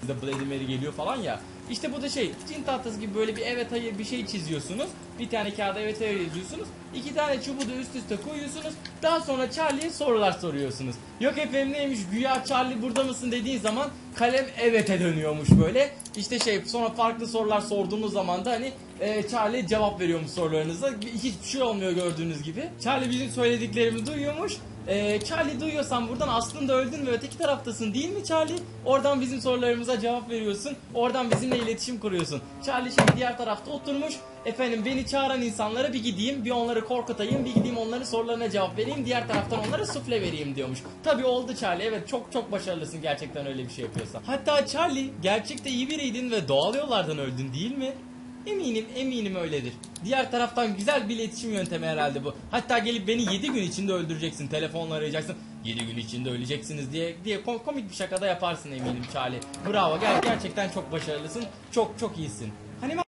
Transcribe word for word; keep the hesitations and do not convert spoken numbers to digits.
Bloody Mary geliyor falan ya. İşte bu da şey, cin tahtası gibi böyle bir evet hayır bir şey çiziyorsunuz. Bir tane kağıda evet hayır yazıyorsunuz. İki tane çubuğu da üst üste koyuyorsunuz. Daha sonra Charlie'ye sorular soruyorsunuz. Yok efendim neymiş, güya Charlie burada mısın dediğin zaman kalem evet'e dönüyormuş böyle. İşte şey, sonra farklı sorular sorduğunuz zaman da hani e, Charlie cevap veriyormuş sorularınıza. Hiçbir şey olmuyor gördüğünüz gibi. Charlie bizim söylediklerimizi duyuyormuş. Ee, Charlie duyuyorsan buradan aslında öldün ve öteki taraftasın değil mi Charlie? Oradan bizim sorularımıza cevap veriyorsun. Oradan bizimle iletişim kuruyorsun. Charlie şimdi diğer tarafta oturmuş. Efendim beni çağıran insanlara bir gideyim, bir onları korkutayım, bir gideyim onların sorularına cevap vereyim, diğer taraftan onlara sufle vereyim diyormuş. Tabii oldu Charlie, evet çok çok başarılısın gerçekten öyle bir şey yapıyorsan. Hatta Charlie gerçekte iyi biriydin ve doğal yollardan öldün değil mi? Eminim eminim öyledir. Diğer taraftan güzel bir iletişim yöntemi herhalde bu. Hatta gelip beni yedi gün içinde öldüreceksin. Telefonla arayacaksın. yedi gün içinde öleceksiniz diye diye komik bir şakada yaparsın eminim Charlie. Bravo, ger gerçekten çok başarılısın. Çok çok iyisin. Hani